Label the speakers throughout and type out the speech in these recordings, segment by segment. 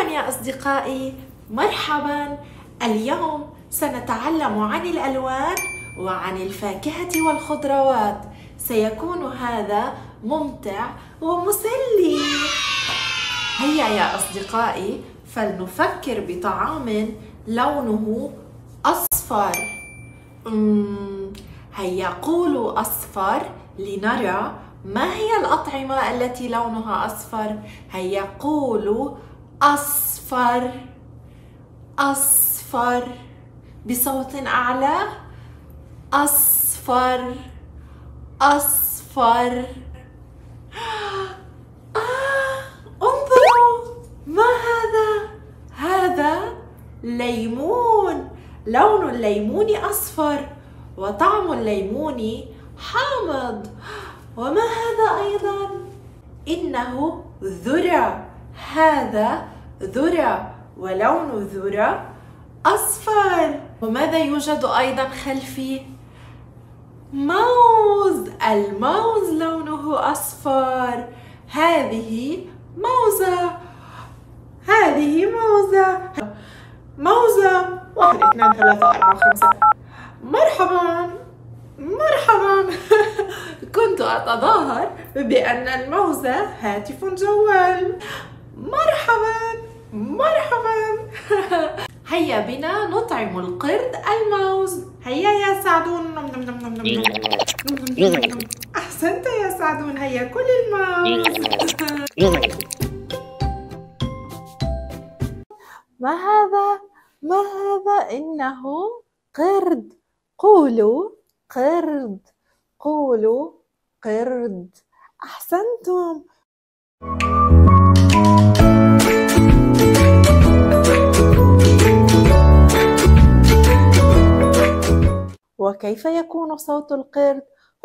Speaker 1: مرحبا يا أصدقائي، مرحبا. اليوم سنتعلم عن الألوان وعن الفاكهة والخضروات. سيكون هذا ممتع ومسلي. هيا يا أصدقائي فلنفكر بطعام لونه أصفر. هيا قولوا أصفر لنرى ما هي الأطعمة التي لونها أصفر. هيا قولوا أصفر أصفر بصوت أعلى. أصفر أصفر. انظروا ما هذا؟ هذا ليمون. لون الليمون أصفر وطعم الليمون حامض. وما هذا أيضا؟ إنه ذرة. هذا ذرة ولون الذرة أصفر. وماذا يوجد أيضا خلفي؟ موز. الموز لونه أصفر. هذه موزة. هذه موزة. موزة 1 2 3 4 5. مرحبا مرحبا. كنت أتظاهر بأن الموزة هاتف جوال. مرحبا مرحبا. هيا بنا نطعم القرد الموز. هيا يا سعدون. أحسنت يا سعدون. هيا كل الموز. ما هذا؟ ما هذا؟ إنه قرد. قولوا قرد. قولوا قرد. أحسنتم. وكيف يكون صوت القرد؟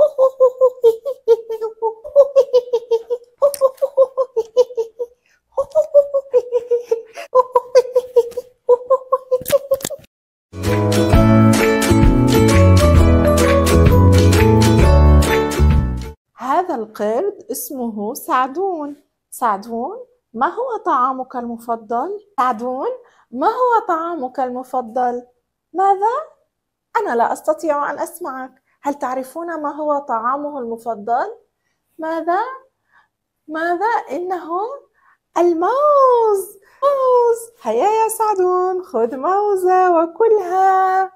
Speaker 1: هذا القرد اسمه سعدون. سعدون، ما هو طعامك المفضل؟ سعدون، ما هو طعامك المفضل؟ ماذا؟ أنا لا أستطيع أن أسمعك. هل تعرفون ما هو طعامه المفضل؟ ماذا؟ ماذا؟ إنه الموز. موز. هيا يا سعدون خذ موزة وكلها.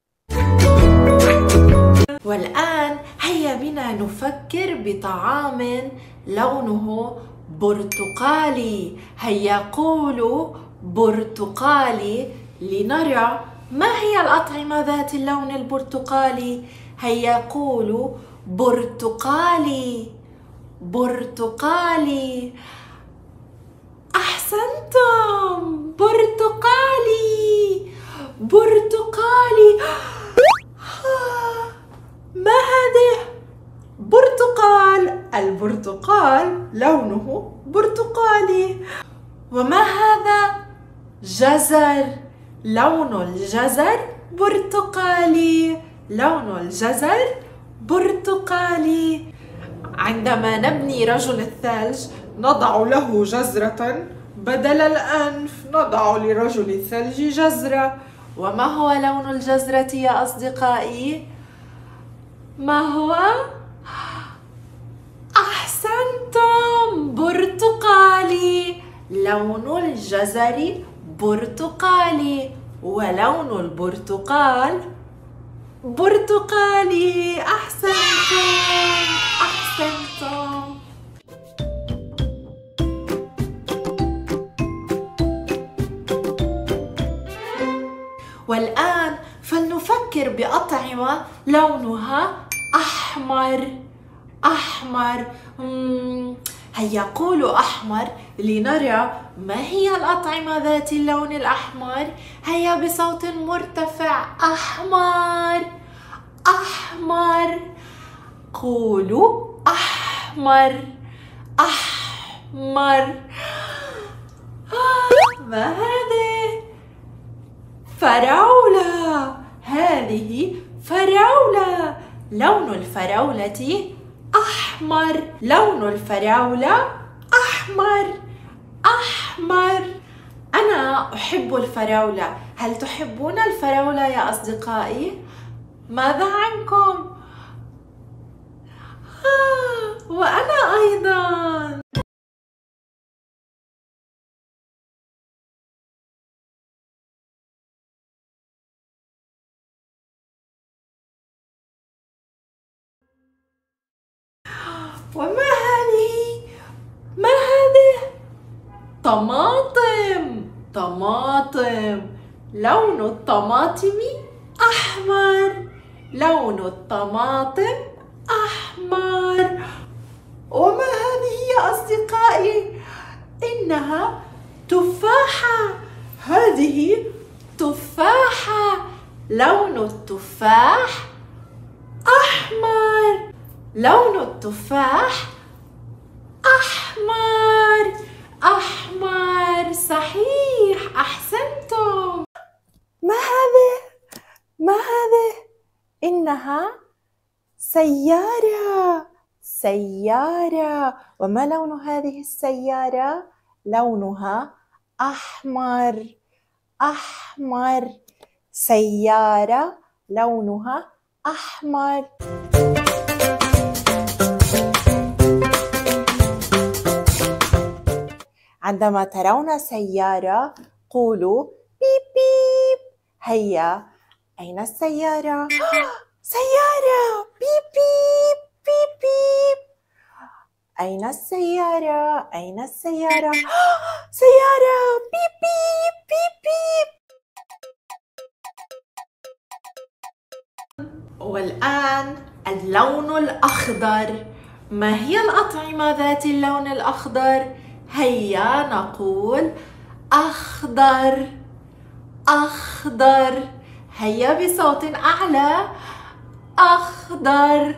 Speaker 1: والآن هيا بنا نفكر بطعام لونه برتقالي. هيا قولوا برتقالي لنرى ما هي الأطعمة ذات اللون البرتقالي. هيا قولوا برتقالي برتقالي. أحسنتم. برتقالي برتقالي. ما هذه؟ برتقال. البرتقال لونه برتقالي. وما هذا؟ جزر. لون الجزر برتقالي. لون الجزر برتقالي. عندما نبني رجل الثلج نضع له جزرة بدل الأنف. نضع لرجل الثلج جزرة. وما هو لون الجزرة يا أصدقائي؟ ما هو؟ أحسنتم. برتقالي. لون الجزر برتقالي ولون البرتقال برتقالي. أحسنتم أحسنتم. والآن فلنفكر بأطعمة لونها أحمر. أحمر. هيا قولوا أحمر لنرى ما هي الأطعمة ذات اللون الأحمر. هيا بصوت مرتفع. أحمر أحمر. قولوا أحمر أحمر. ما هذه؟ فراولة. هذه فراولة. لون الفراولة أحمر. لون الفراولة أحمر أحمر.
Speaker 2: أنا أحب الفراولة. هل تحبون الفراولة يا أصدقائي؟ ماذا عنكم؟ وأنا أيضاً. وما هذه؟ ما هذه؟ طماطم. طماطم. لون الطماطم أحمر. لون الطماطم أحمر. وما هذه يا أصدقائي؟ إنها تفاحة. هذه تفاحة. لون التفاح أحمر. لون التفاح أحمر. أحمر، صحيح، أحسنتم. ما هذه؟ ما هذه؟ إنها سيارة. سيارة. وما لون هذه السيارة؟ لونها أحمر. أحمر. سيارة لونها أحمر. عندما ترون سيارة قولوا بيب بيب. هيا، أين السيارة؟ سيارة. بيب بيب بيب بيب. أين السيارة؟ أين السيارة؟ سيارة. بيب بيب بيب بيب. والآن اللون الأخضر. ما هي الأطعمة ذات اللون الأخضر؟ هيا نقول أخضر. أخضر. هيا بصوت أعلى. أخضر.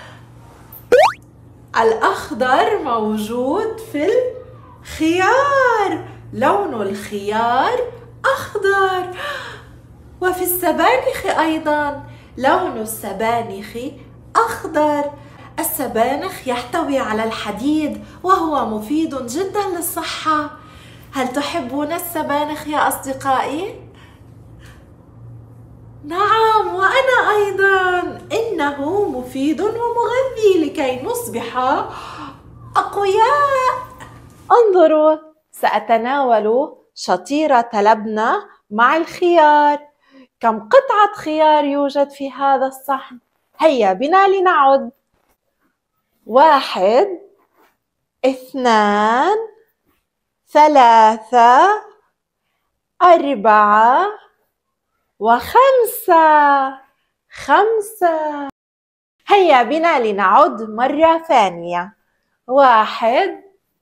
Speaker 2: الأخضر موجود في الخيار. لون الخيار أخضر. وفي السبانخ أيضا لون السبانخ أخضر. السبانخ يحتوي على الحديد وهو مفيد جدا للصحة. هل تحبون السبانخ يا أصدقائي؟ نعم، وأنا أيضا. إنه مفيد ومغذي لكي نصبح أقوياء. انظروا، سأتناول شطيرة لبنة مع الخيار. كم قطعة خيار يوجد في هذا الصحن؟ هيا بنا لنعد. 1 2 3 4 و5. 5. هيا بنا لنعد مرة ثانية. 1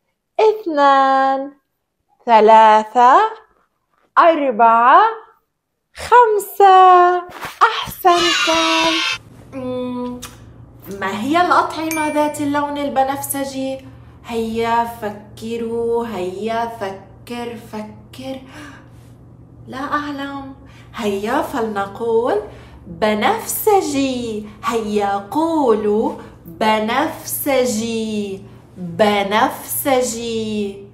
Speaker 2: 2 3 4 5. أحسنتم. ما هي الأطعمة ذات اللون البنفسجي؟ هيا فكروا. هيا فكر. لا أعلم. هيا فلنقول بنفسجي. هيا قولوا بنفسجي. بنفسجي.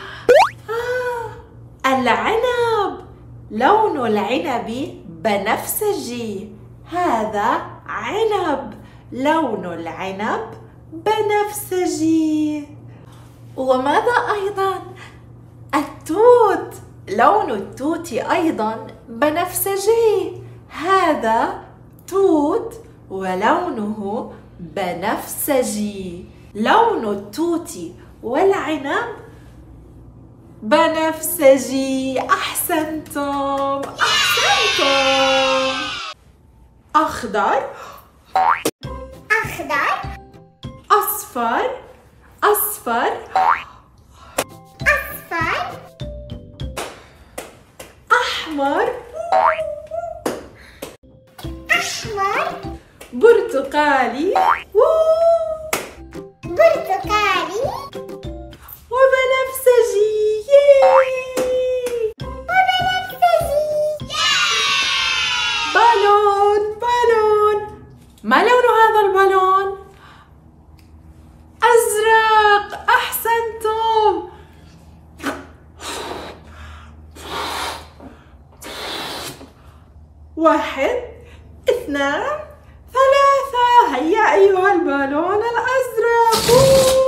Speaker 2: العنب. لون العنب بنفسجي. هذا عنب. لون العنب بنفسجي. وماذا أيضا؟ التوت. لون التوت أيضا بنفسجي. هذا توت ولونه بنفسجي. لون التوت والعنب بنفسجي. أحسنتم. أحسنتم. أخضر. أخضر. أصفر. أصفر. أصفر. أحمر. أحمر. برتقالي. برتقالي. وبنفسجي. وبنفسجي. بالون. بالون. ما لون هذا البالون؟ أزرق. أحسنتم.
Speaker 1: 1 2 3. هيا أيها البالون الأزرق.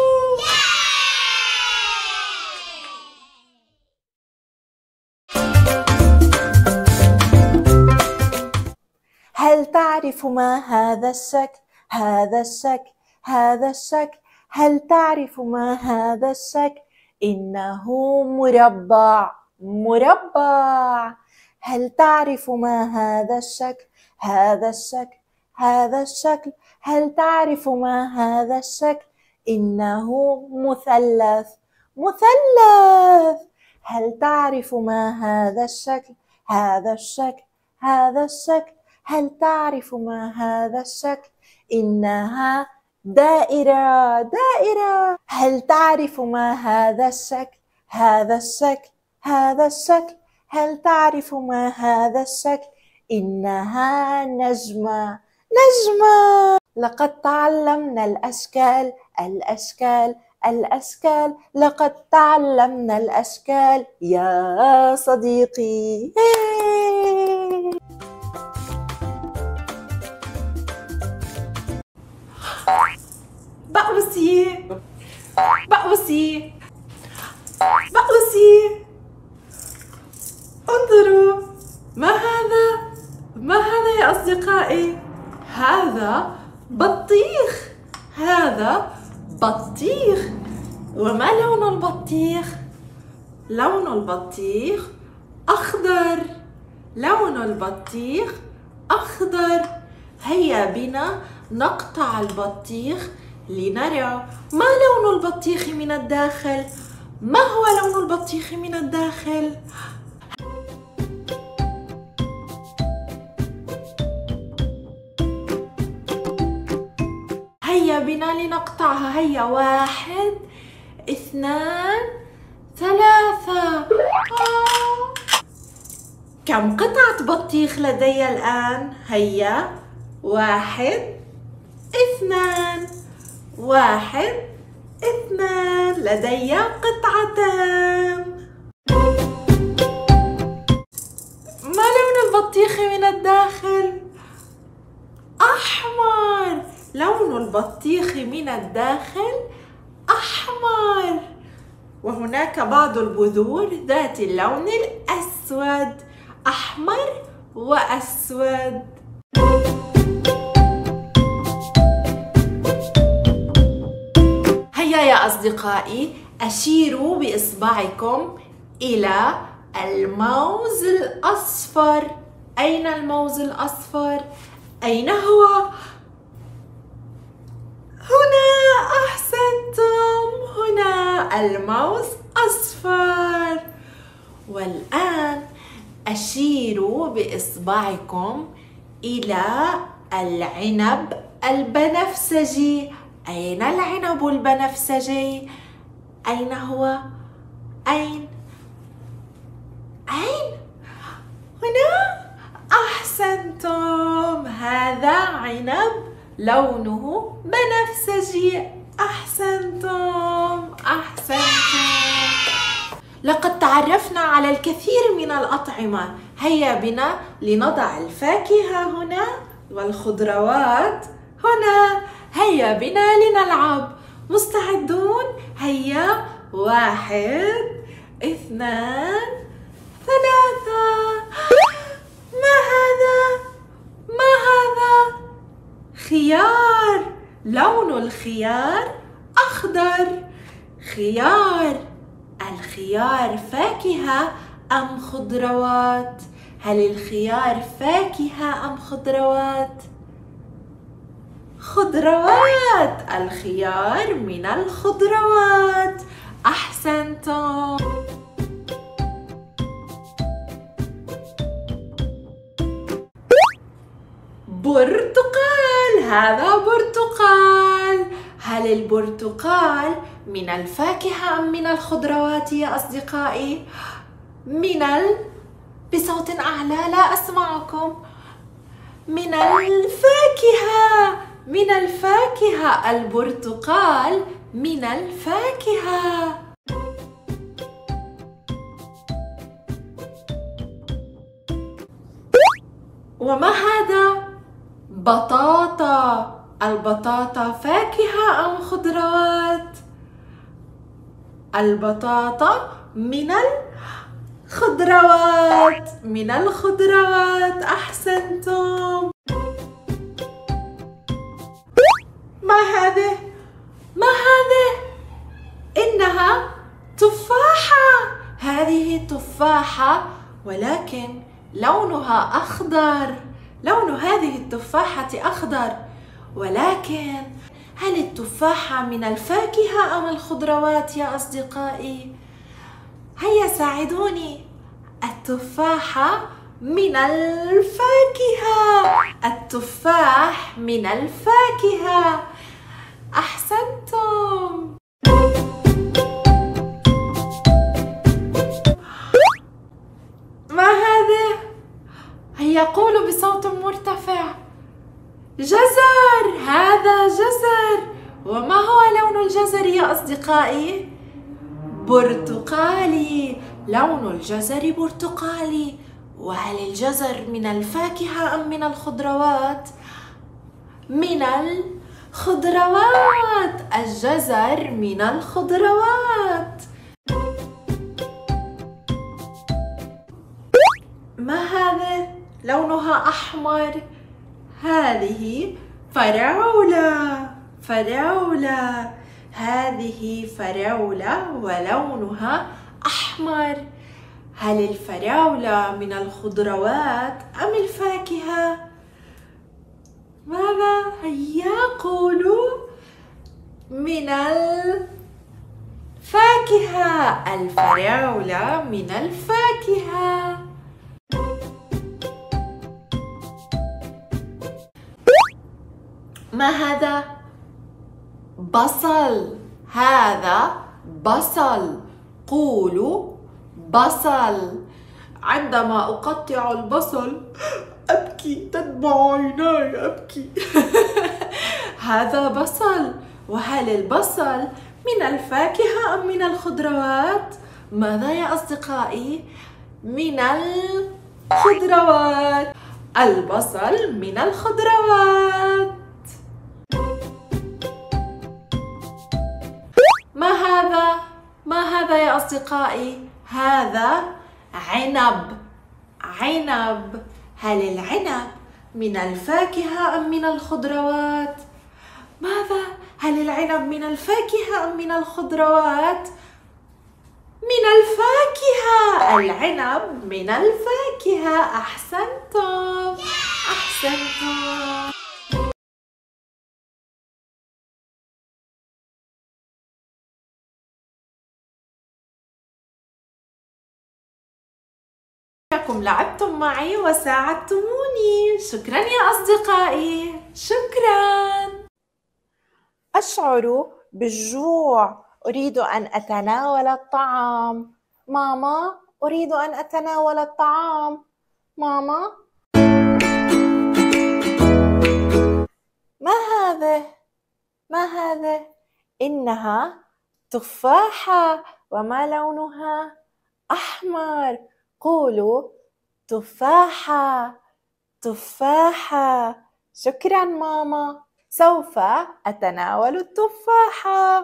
Speaker 2: هل تعرف ما هذا الشكل؟ هذا الشكل، هذا الشكل. هل تعرف ما هذا الشكل؟ إنه مربع، مربع. هل تعرف ما هذا الشكل؟ هذا الشكل، هذا الشكل. هل تعرف ما هذا الشكل؟ إنه مثلث، مثلث. هل تعرف ما هذا الشكل؟ هذا الشكل، هذا الشكل. هل تعرف ما هذا الشكل؟ إنها دائرة، دائرة. هل تعرف ما هذا الشكل؟ هذا الشكل، هذا الشكل. هل تعرف ما هذا الشكل؟ إنها نجمة، نجمة. لقد تعلمنا الأشكال، الأشكال، الأشكال. لقد تعلمنا الأشكال يا صديقي.
Speaker 1: بأوسي بأوسي بأوسي، انظروا ما هذا؟ ما هذا يا أصدقائي؟ هذا بطيخ، هذا بطيخ. وما لون البطيخ؟ لون البطيخ أخضر، لون البطيخ أخضر. هيا بنا نقطع البطيخ لنرى ما لون البطيخ من الداخل. ما هو لون البطيخ من الداخل؟ هيا بنا لنقطعها. هيا 1 2 3. كم قطعة بطيخ لدي الآن؟ هيا 1 2 1 2. لدي قطعتان. ما لون البطيخ من الداخل؟ أحمر. لون البطيخ من الداخل أحمر. وهناك بعض البذور ذات اللون الأسود، أحمر وأسود. هيا يا أصدقائي أشيروا بإصبعكم إلى الموز الأصفر. أين الموز الأصفر؟ أين هو؟ هنا، أحسنتم، هنا الموز أصفر. والآن أشيروا بإصبعكم إلى العنب البنفسجي. أين العنب البنفسجي؟ أين هو؟ أين؟ أين؟ هنا؟ أحسنتم، هذا عنب لونه بنفسجي. أحسنتم، أحسنتم. لقد تعرفنا على الكثير من الأطعمة. هيا بنا لنضع الفاكهة هنا والخضروات هنا. هيا بنا لنلعب. مستعدون؟ هيا 1 2 3. ما هذا؟ ما هذا؟ خيار. لون الخيار أخضر. خيار. الخيار فاكهة أم خضروات؟ هل الخيار فاكهة أم خضروات؟ خضروات. الخيار من الخضروات. أحسنتم. برتقال. هذا برتقال. هل البرتقال من الفاكهة أم من الخضروات يا أصدقائي؟ بصوت أعلى، لا أسمعكم. من الفاكهة، من الفاكهة. البرتقال من الفاكهة. وما هذا؟ بطاطا. البطاطا فاكهة أم خضروات؟ البطاطا من الخضروات. من الخضروات، أحسنتم. ما هذه؟ ما هذه؟ إنها تفاحة. هذه تفاحة ولكن لونها أخضر. لون هذه التفاحة أخضر، ولكن هل التفاحة من الفاكهة أم الخضروات يا أصدقائي؟ هيا ساعدوني. التفاحة من الفاكهة. التفاح من الفاكهة. أحسنتم. ما هذا؟ هيا قولوا بصوت مرتفع. جزر. هذا جزر. وما هو لون الجزر يا أصدقائي؟ برتقالي. لون الجزر برتقالي. وهل الجزر من الفاكهة أم من الخضروات؟ من الخضروات. الجزر من الخضروات. ما هذا؟ لونها أحمر. هذه فراولة. فراولة. هذه فراولة ولونها أحمر. هل الفراولة من الخضروات أم الفاكهة؟ ماذا؟ هيا قولوا. من الفاكهة. الفراولة من الفاكهة. ما هذا؟ بصل. هذا بصل. قولوا بصل. عندما أقطع البصل أبكي، تدمع عيناي، أبكي. هذا بصل. وهل البصل من الفاكهة أم من الخضروات؟ ماذا يا أصدقائي؟ من الخضروات. البصل من الخضروات. ما هذا؟ ما هذا يا أصدقائي؟ هذا عنب. عنب. هل العنب من الفاكهة أم من الخضروات؟ ماذا؟ هل العنب من الفاكهة أم من الخضروات؟ من الفاكهة. العنب من الفاكهة. أحسنتم. أحسنتم. لعبتم معي وساعدتموني. شكرا يا أصدقائي. شكرا.
Speaker 2: أشعر بالجوع. أريد أن أتناول الطعام. ماما، أريد أن أتناول الطعام. ماما. ما هذا؟ ما هذا؟ إنها تفاحة وما لونها؟ أحمر. قولوا تفاحة. تفاحة. شكرا ماما. سوف أتناول التفاحة.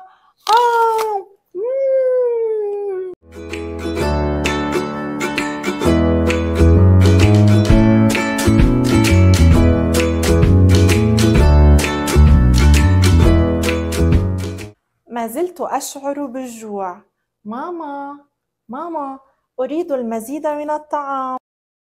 Speaker 2: ما زلت أشعر بالجوع. ماما، ماما، أريد المزيد من الطعام.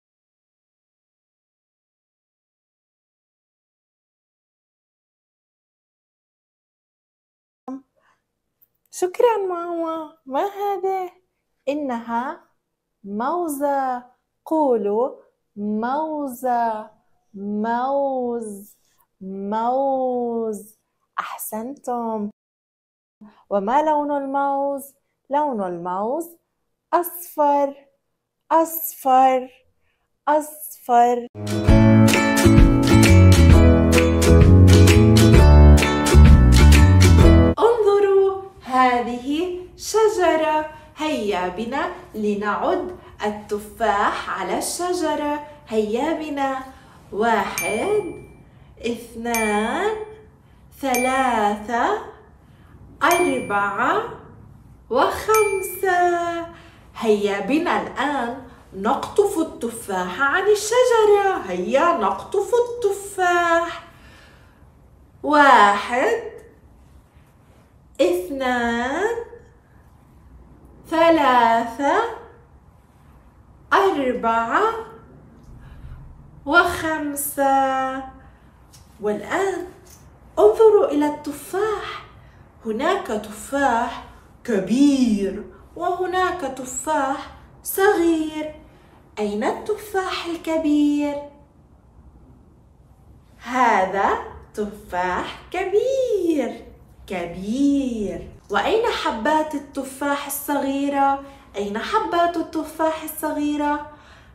Speaker 2: شكرا ماما. ما هذا؟ إنها موزة. قولوا موزة. موز. موز. أحسنتم. وما لون الموز؟ لون الموز أصفر. أصفر. أصفر.
Speaker 1: انظروا، هذه شجرة. هيا بنا لنعد التفاح على الشجرة. هيا بنا. 1 2 3 4 و5. هيا بنا الآن نقطف التفاح عن الشجرة. هيا نقطف التفاح. 1 2 3 4 و5. والآن انظروا إلى التفاح. هناك تفاح كبير وهناك تفاح صغير. أين التفاح الكبير؟ هذا تفاح كبير كبير. وأين حبات التفاح الصغيرة؟ أين حبات التفاح الصغيرة؟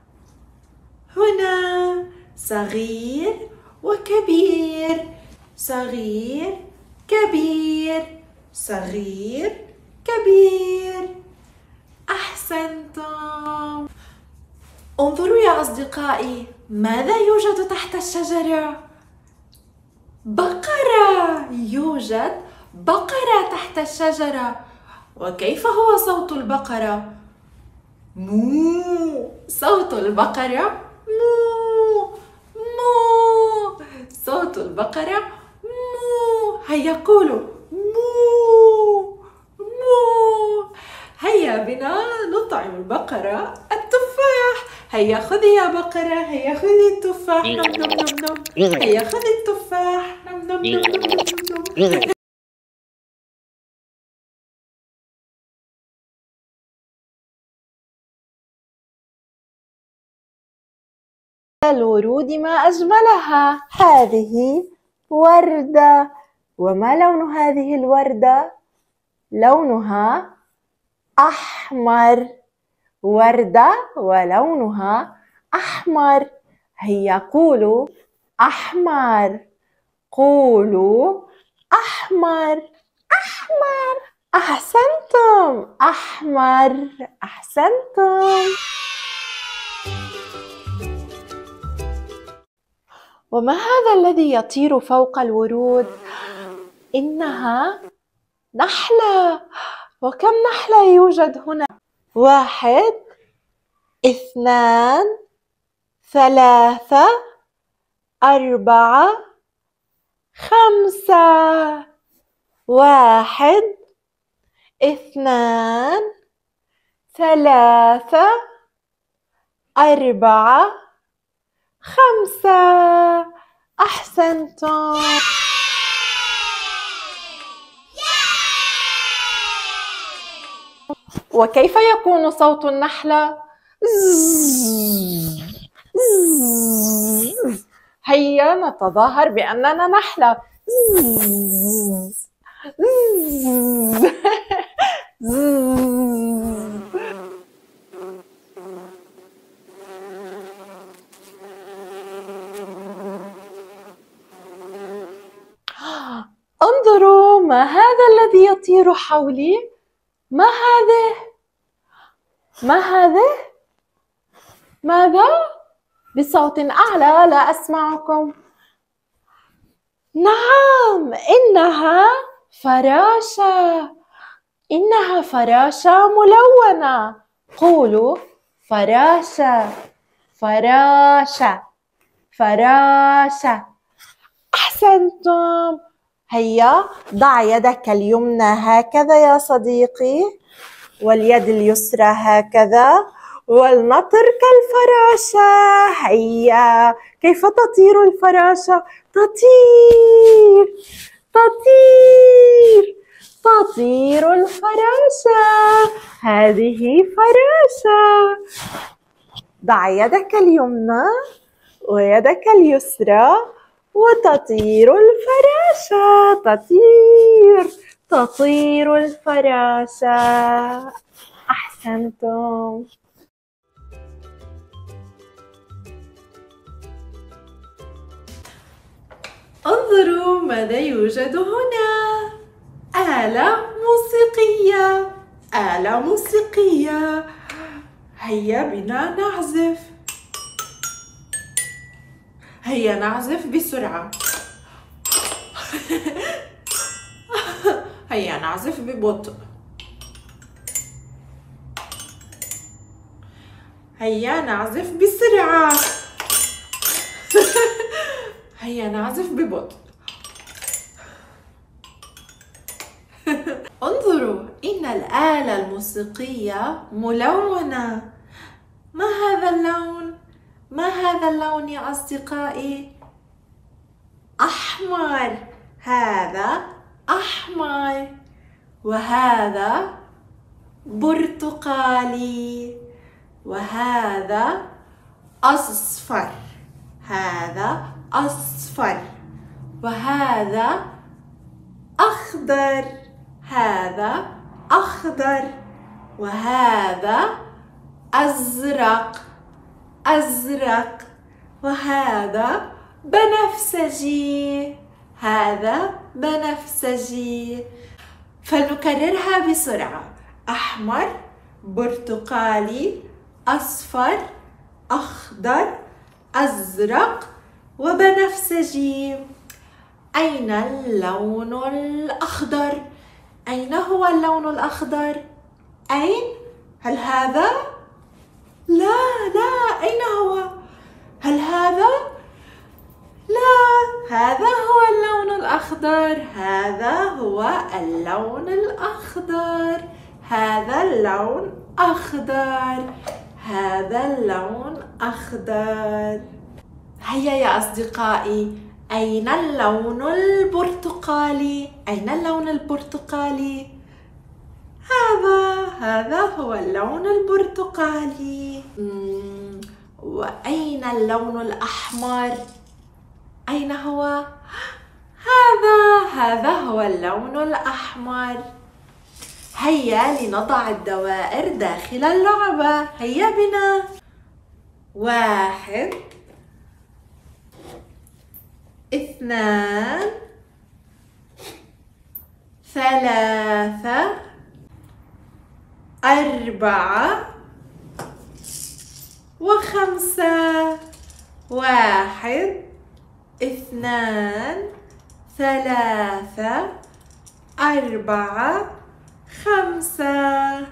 Speaker 1: هنا صغير وكبير، صغير كبير، صغير كبير. أحسنتم. انظروا يا أصدقائي، ماذا يوجد تحت الشجرة؟ بقرة. يوجد بقرة تحت الشجرة. وكيف هو صوت البقرة؟ مو. صوت البقرة مو مو. صوت البقرة مو. هيا قولوا مو مو. هيا بنا نطعم البقرة التفاح. هيا خذي يا بقرة، هيا خذي التفاح. نم نم نم نم. هيا خذي التفاح. نم نم نم نم نم.
Speaker 2: الورود ما أجملها. هذه وردة. وما لون هذه الوردة؟ لونها أحمر. وردة ولونها أحمر. هيا قولوا أحمر. قولوا أحمر. أحمر. أحسنتم. أحمر. أحسنتم. وما هذا الذي يطير فوق الورود؟ إنها نحلة. وكم نحلة يوجد هنا؟ 1 2 3 4 5. 1 2 3 4 5. أحسنتم. وكيف يكون صوت النحلة؟ هيا نتظاهر بأننا نحلة. انظروا، ما هذا الذي يطير حولي؟ ما هذه؟ ما هذه؟ ماذا؟ بصوت أعلى، لا أسمعكم. نعم، إنها فراشة. إنها فراشة ملونة. قولوا فراشة. فراشة. فراشة. أحسنتم. هيا ضع يدك اليمنى هكذا يا صديقي، واليد اليسرى هكذا، ولنطر كالفراشة. هيا. كيف تطير الفراشة؟ تطير تطير تطير الفراشة. هذه فراشة. ضع يدك اليمنى ويدك اليسرى وتطير الفراشة. تطير الفراشة. أحسنتم.
Speaker 1: انظروا ماذا يوجد هنا. آلة موسيقية. آلة موسيقية. هيا بنا نعزف. هيا نعزف بسرعة. هيا نعزف ببطء. هيا نعزف بسرعة. هيا نعزف ببطء. انظروا، إن الآلة الموسيقية ملونة. ما هذا اللون؟ ما هذا اللون يا أصدقائي؟ أحمر. هذا أحمر، وهذا برتقالي، وهذا أصفر. هذا أصفر، وهذا أخضر. هذا أخضر، وهذا أزرق. أزرق، وهذا بنفسجي. هذا بنفسجي. فلنكررها بسرعة: أحمر، برتقالي، أصفر، أخضر، أزرق، وبنفسجي. أين اللون الأخضر؟ أين هو اللون الأخضر؟ أين؟ هل هذا؟ لا لا، أين هو؟ هل هذا؟ لا، هذا هو اللون الأخضر. هذا هو اللون الأخضر. هذا اللون أخضر. هذا اللون أخضر. هيا يا أصدقائي، أين اللون البرتقالي؟ أين اللون البرتقالي؟ هذا هو اللون البرتقالي. وأين اللون الأحمر؟ أين هو؟ هذا هو اللون الأحمر. هيا لنضع الدوائر داخل اللعبة. هيا بنا. 1 2 3 4 و5. 1 2 3 4 5.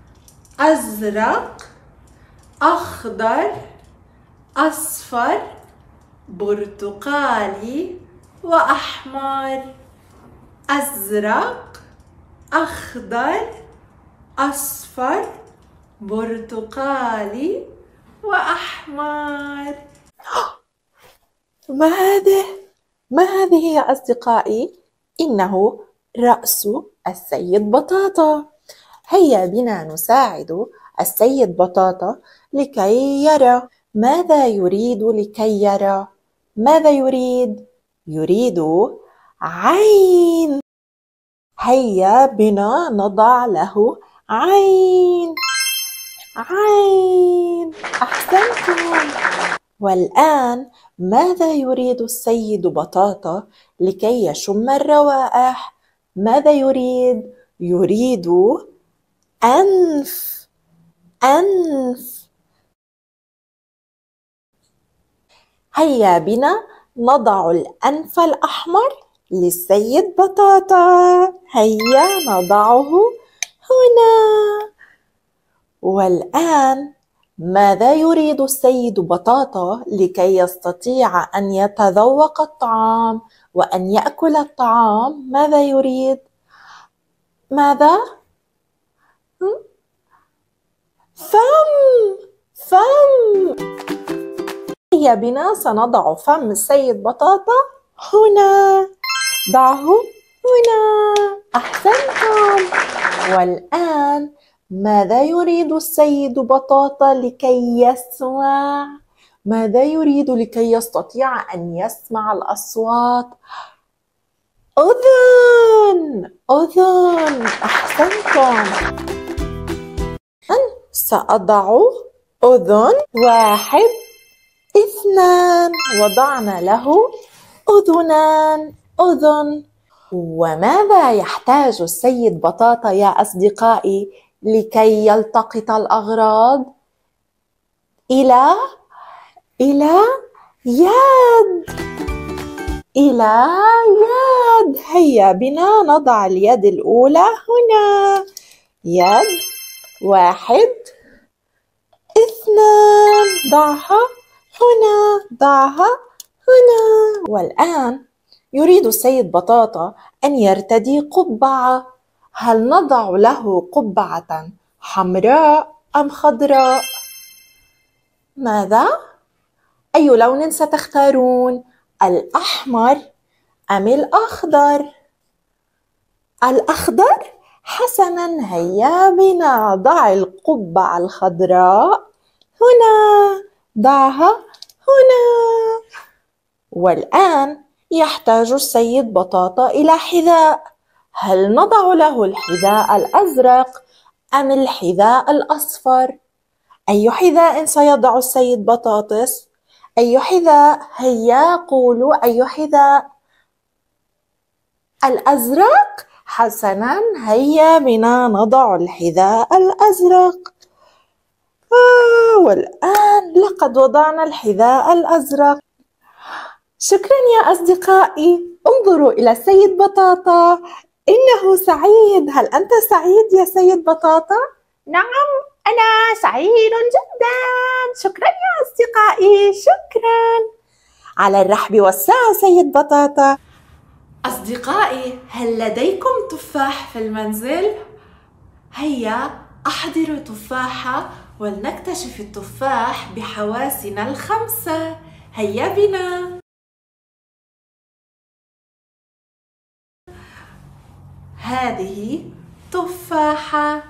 Speaker 1: أزرق، أخضر، أصفر، برتقالي، وأحمر. أزرق، أخضر، أصفر، برتقالي، وأحمر.
Speaker 2: ما هذه؟ ما هذه يا أصدقائي؟ إنه رأس السيد بطاطا. هيا بنا نساعد السيد بطاطا لكي يرى. ماذا يريد لكي يرى؟ ماذا يريد؟ يريد عين. هيا بنا نضع له عين. عين، أحسنتم. والآن ماذا يريد السيد بطاطا لكي يشم الروائح؟ ماذا يريد؟ يريد أنف. أنف. هيا بنا نضع الأنف الأحمر للسيد بطاطا. هيا نضعه هنا. والآن ماذا يريد السيد بطاطا لكي يستطيع أن يتذوق الطعام وأن يأكل الطعام؟ ماذا يريد؟ ماذا؟ فم. فم. هيا بنا سنضع فم السيد بطاطا هنا. ضعه هنا. أحسنتم. والآن ماذا يريد السيد بطاطا لكي يسمع؟ ماذا يريد لكي يستطيع أن يسمع الأصوات؟ أذن. أذن. أحسنتم. سأضع أذن. 1 2. وضعنا له أذنان. أذن. وماذا يحتاج السيد بطاطا يا أصدقائي لكي يلتقط الأغراض؟ إلى يد إلى يد. هيا بنا نضع اليد الأولى هنا. يد، 1 2، ضعها هنا، ضعها هنا. والآن يريد السيد بطاطا أن يرتدي قبعة. هل نضع له قبعة حمراء أم خضراء؟ ماذا؟ أي لون ستختارون؟ الأحمر أم الأخضر؟ الأخضر؟ حسناً، هيا بنا ضع القبعة الخضراء هنا، ضعها هنا. والآن يحتاج السيد بطاطا إلى حذاء. هل نضع له الحذاء الأزرق أم الحذاء الأصفر؟ أي حذاء سيضع السيد بطاطس؟ أي حذاء؟ هيا قولوا أي حذاء؟ الأزرق؟ حسناً، هيا بنا نضع الحذاء الأزرق. والآن لقد وضعنا الحذاء الأزرق. شكراً يا أصدقائي. انظروا إلى السيد بطاطا، إنه سعيد. هل أنت سعيد يا سيد بطاطا؟
Speaker 1: نعم، أنا سعيد جدا. شكرا يا أصدقائي، شكرا.
Speaker 2: على الرحب والسعة سيد بطاطا.
Speaker 1: أصدقائي، هل لديكم تفاح في المنزل؟ هيا أحضروا تفاحة ولنكتشف التفاح بحواسنا ال5. هيا بنا. هذه تفاحة.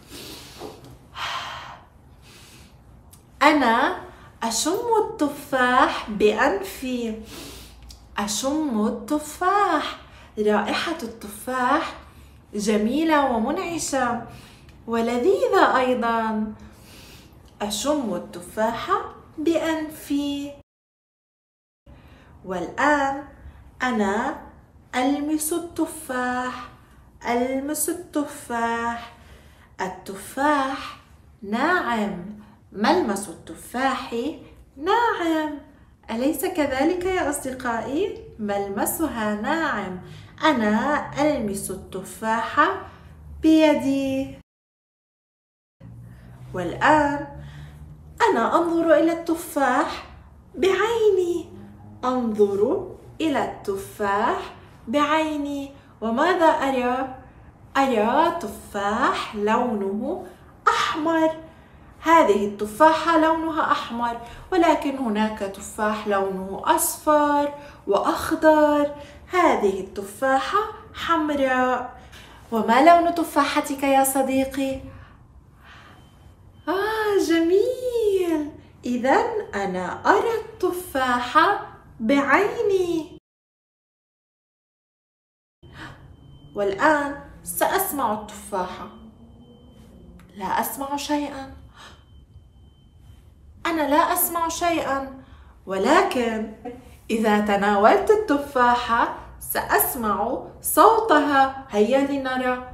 Speaker 1: أنا أشم التفاح بأنفي. أشم التفاح. رائحة التفاح جميلة ومنعشة ولذيذة أيضا. أشم التفاحة بأنفي. والآن أنا ألمس التفاح. ألمس التفاح. التفاح ناعم. ملمس التفاح ناعم، أليس كذلك يا أصدقائي؟ ملمسها ناعم. أنا ألمس التفاحة بيدي. والآن أنا أنظر إلى التفاح بعيني. أنظر إلى التفاح بعيني. وماذا أرى؟ أرى تفاح لونه أحمر. هذه التفاحة لونها أحمر، ولكن هناك تفاح لونه أصفر وأخضر. هذه التفاحة حمراء. وما لون تفاحتك يا صديقي؟ جميل. إذن أنا أرى التفاحة بعيني. والآن سأسمع التفاحة. لا أسمع شيئا. أنا لا أسمع شيئا، ولكن إذا تناولت التفاحة سأسمع صوتها. هيا لنرى.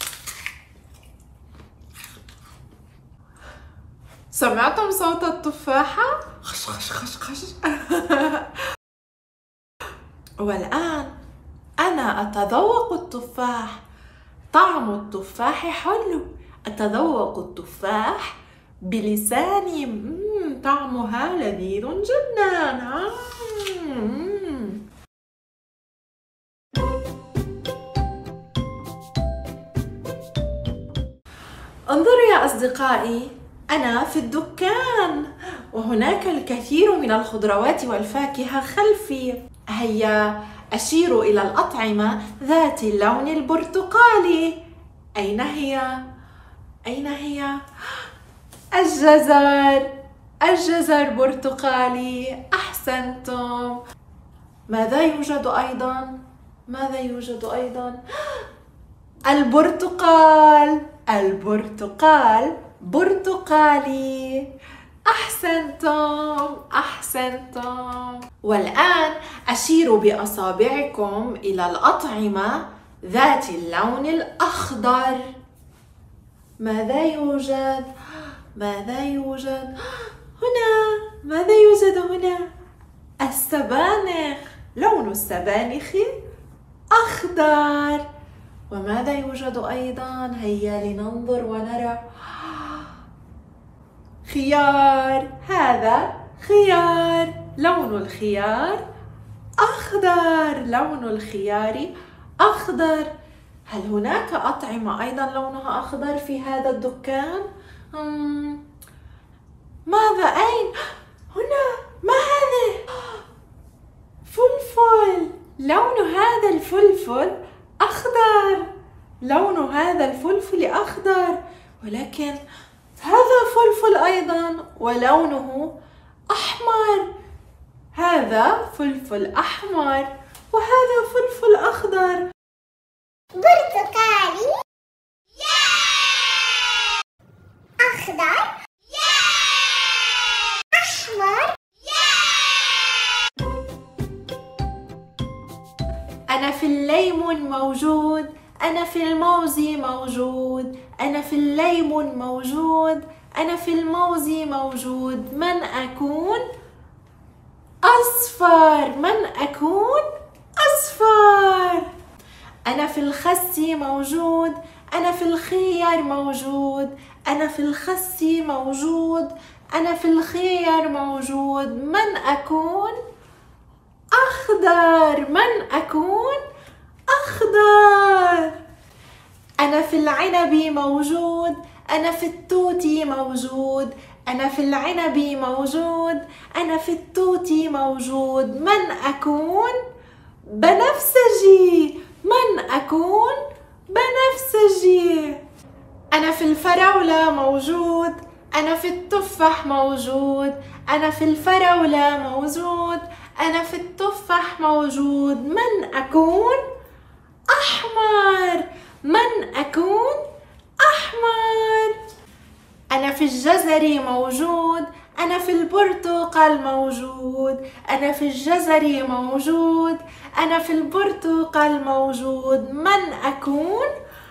Speaker 1: سمعتم صوت التفاحة؟ خش خش خش خش. والآن أنا أتذوق التفاح. طعم التفاح حلو. أتذوق التفاح بلساني. طعمها لذيذ جدا. انظروا يا أصدقائي، أنا في الدكان وهناك الكثير من الخضروات والفاكهة خلفي. هيا أشير إلى الأطعمة ذات اللون البرتقالي. أين هي؟ أين هي؟ الجزر. الجزر برتقالي. أحسنتم. ماذا يوجد أيضا؟ ماذا يوجد أيضا؟ البرتقال. البرتقال برتقالي. أحسنتم. أحسنتم. والآن أشير بأصابعكم إلى الأطعمة ذات اللون الأخضر. ماذا يوجد؟ ماذا يوجد؟ هنا. ماذا يوجد هنا؟ السبانخ. لون السبانخ أخضر. وماذا يوجد أيضا؟ هيا لننظر ونرى. خيار. هذا خيار. لون الخيار أخضر. لون الخيار أخضر. هل هناك أطعمة أيضا لونها أخضر في هذا الدكان؟ ماذا؟ أين؟ هنا. ما هذا؟ فلفل. لون هذا الفلفل أخضر. لون هذا الفلفل أخضر، ولكن هذا فلفل أيضا ولونه أحمر. هذا فلفل أحمر وهذا فلفل أخضر.
Speaker 3: برتقالي، أخضر، أحمر.
Speaker 1: أنا في الليمون موجود. أنا في الموز موجود. أنا في الليمون موجود. أنا في الموز موجود. من أكون؟ أصفر. من أكون؟ أصفر. أنا في الخس موجود. أنا في الخيار موجود. أنا في الخس موجود. أنا في الخيار موجود. من أكون؟ أخضر. من أكون؟ أخضر. أنا في العنب موجود. أنا في التوت موجود. أنا في العنب موجود. أنا في التوت موجود. من أكون؟ بنفسجي. من أكون؟ بنفسجي. أنا في الفراولة موجود. أنا في التفاح موجود. أنا في الفراولة موجود. أنا في التفاح موجود. من أكون؟ أحمر. من أكون؟ أحمر. أنا في الجزر موجود. أنا في البرتقال موجود. أنا في الجزر موجود. أنا في البرتقال موجود. من أكون؟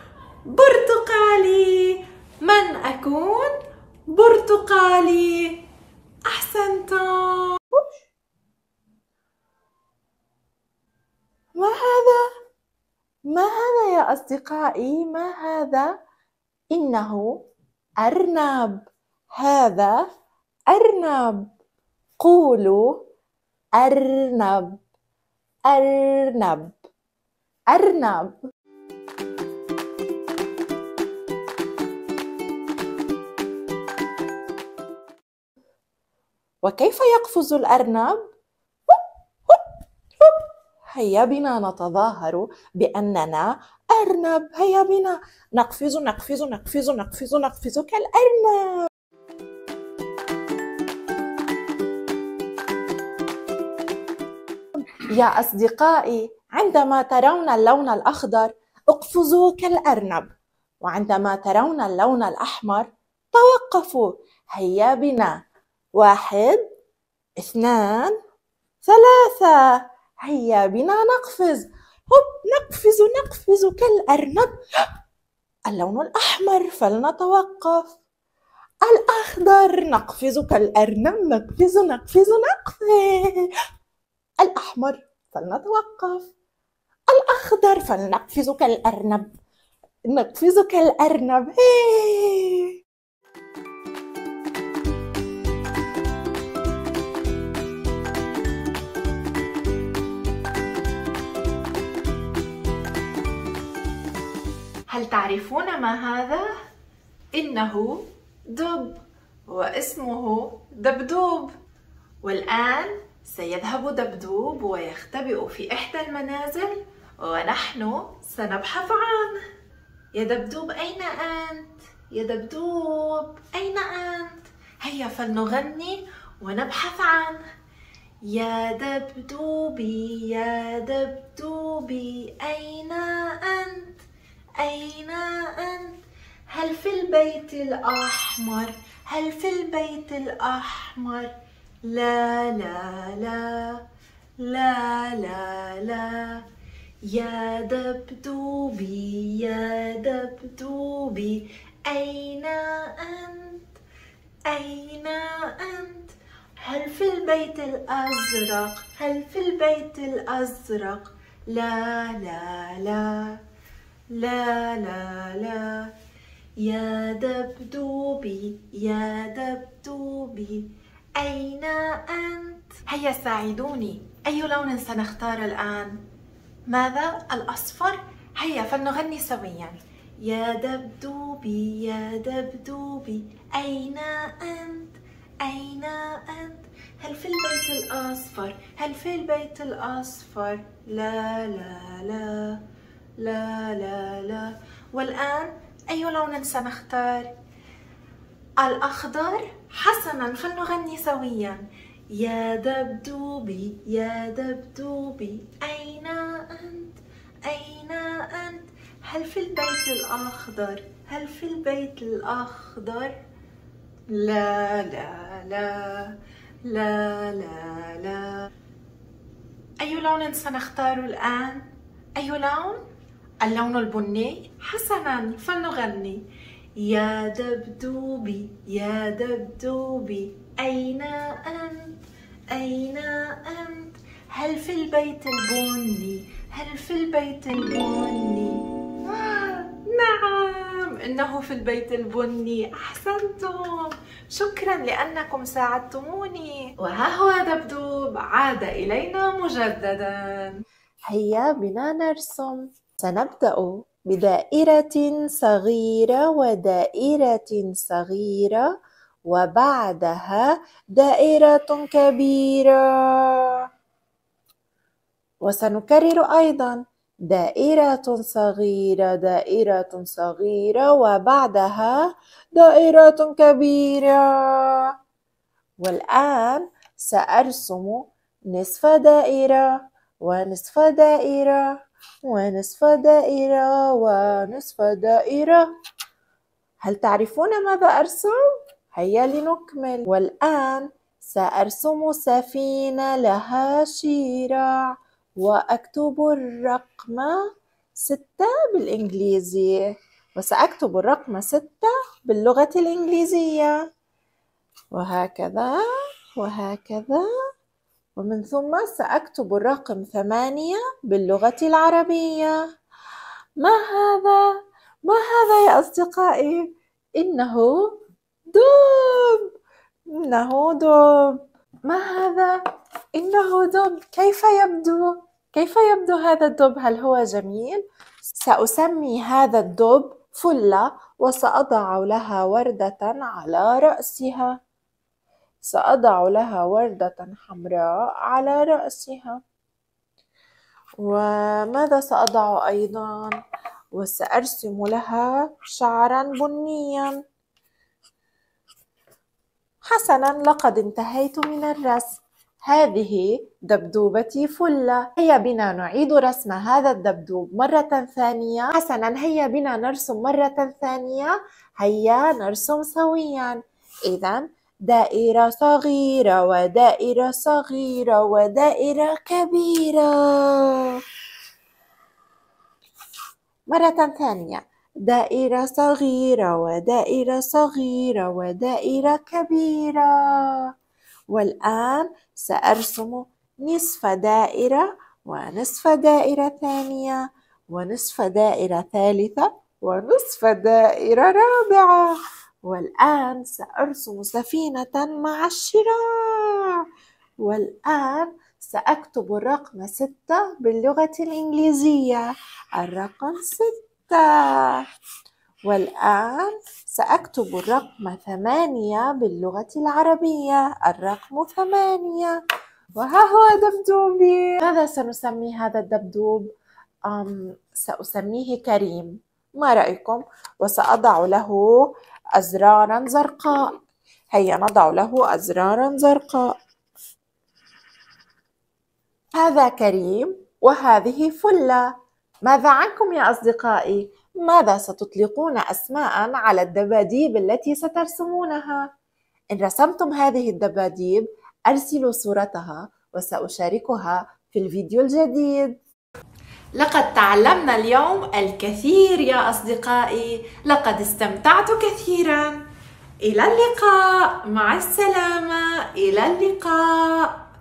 Speaker 1: برتقالي. من أكون؟ برتقالي. أحسنتم.
Speaker 2: ما هذا؟ ما هذا يا أصدقائي؟ ما هذا؟ إنه أرنب. هذا أرنب. قولوا أرنب. أرنب. أرنب. وكيف يقفز الأرنب؟ هيا بنا نتظاهر بأننا أرنب. هيا بنا نقفز نقفز نقفز نقفز نقفز كالأرنب. يا أصدقائي، عندما ترون اللون الأخضر اقفزوا كالأرنب، وعندما ترون اللون الأحمر توقفوا. هيا بنا 1 2 3. هيا بنا نقفز. هوب، نقفز نقفز كالأرنب. اللون الأحمر فلنتوقف. الأخضر نقفز كالأرنب. نقفز نقفز نقفز. الأحمر فلنتوقف. الأخضر فلنقفز كالأرنب. نقفز كالأرنب.
Speaker 1: هل تعرفون ما هذا؟ إنه دب واسمه دبدوب. والآن سيذهب دبدوب ويختبئ في إحدى المنازل ونحن سنبحث عنه. يا دبدوب أين أنت؟ يا دبدوب أين أنت؟ هيا فلنغني ونبحث عنه. يا دبدوبي يا دبدوبي أين أنت؟ أين أنت؟ هل في البيت الأحمر؟ هل في البيت الأحمر؟ لا لا لا لا لا لا. يا دبدوبي يا دبدوبي أين أنت؟ أين أنت؟
Speaker 2: هل في البيت الأزرق؟ هل في البيت الأزرق؟ لا لا لا لا لا لا. يا دبدوبي يا دبدوبي أين أنت؟ هيا ساعدوني، أي لون سنختار الآن؟ ماذا؟ الأصفر؟ هيا فلنغني سويا. يا دبدوبي يا دبدوبي أين أنت؟ أين أنت؟ هل في البيت الأصفر؟ هل في البيت الأصفر؟ لا لا لا لا لا لا. والآن أي لون سنختار؟ الأخضر؟ حسناً، فلنغني سوياً. يا دبدوبي يا دبدوبي أين أنت؟ أين أنت؟ هل في البيت الأخضر؟ هل في البيت الأخضر؟ لا لا لا لا لا لا. أي لون سنختار الآن؟ أي لون؟ اللون البني؟ حسناً، فلنغني. يا دبدوبي يا دبدوبي أين أنت؟ أين أنت؟ هل في البيت البني؟ هل في البيت البني؟ نعم، إنه في البيت البني. أحسنتم، شكرا لأنكم ساعدتموني. وها هو دبدوب عاد إلينا مجددا. هيا بنا نرسم. سنبدأ بدائرة صغيرة ودائرة صغيرة وبعدها دائرة كبيرة، وسنكرر أيضا دائرة صغيرة دائرة صغيرة وبعدها دائرة كبيرة. والآن سأرسم نصف دائرة ونصف دائرة ونصف دائرة ونصف دائرة. هل تعرفون ماذا أرسم؟ هيا لنكمل. والآن سأرسم سفينة لها شراع وأكتب الرقم 6 بالإنجليزي، وسأكتب الرقم 6 باللغة الإنجليزية، وهكذا وهكذا. ومن ثم سأكتب الرقم 8 باللغة العربية. ما هذا؟ ما هذا يا أصدقائي؟ إنه دب. إنه دب. ما هذا؟ إنه دب. كيف يبدو؟ كيف يبدو هذا الدب؟ هل هو جميل؟ سأسمي هذا الدب فلة، وسأضع لها وردة على رأسها. سأضع لها وردة حمراء على رأسها. وماذا سأضع أيضا؟ وسأرسم لها شعرا بنيا. حسنا، لقد انتهيت من الرسم. هذه دبدوبتي فلة. هيا بنا نعيد رسم هذا الدبدوب مرة ثانية. حسنا، هيا بنا نرسم مرة ثانية. هيا نرسم سويا. إذن دائرة صغيرة ودائرة صغيرة ودائرة كبيرة. مرة ثانية. دائرة صغيرة ودائرة صغيرة ودائرة كبيرة. والآن سأرسم نصف دائرة ونصف دائرة ثانية ونصف دائرة ثالثة ونصف دائرة رابعة. والآن سأرسم سفينة مع الشراع. والآن سأكتب الرقم 6 باللغة الإنجليزية، الرقم 6. والآن سأكتب الرقم 8 باللغة العربية، الرقم 8. وها هو دبدوبي. ماذا سنسمي هذا الدبدوب؟ سأسميه كريم. ما رأيكم؟ وسأضع له أزرارا زرقاء. هيا نضع له أزرارا زرقاء. هذا كريم وهذه فلة. ماذا عنكم يا أصدقائي؟ ماذا ستطلقون أسماء على الدباديب التي سترسمونها؟ إن رسمتم هذه الدباديب أرسلوا صورتها وسأشاركها في الفيديو الجديد. لقد تعلمنا اليوم الكثير يا أصدقائي، لقد استمتعت كثيرا.
Speaker 1: إلى اللقاء، مع السلامة، إلى اللقاء.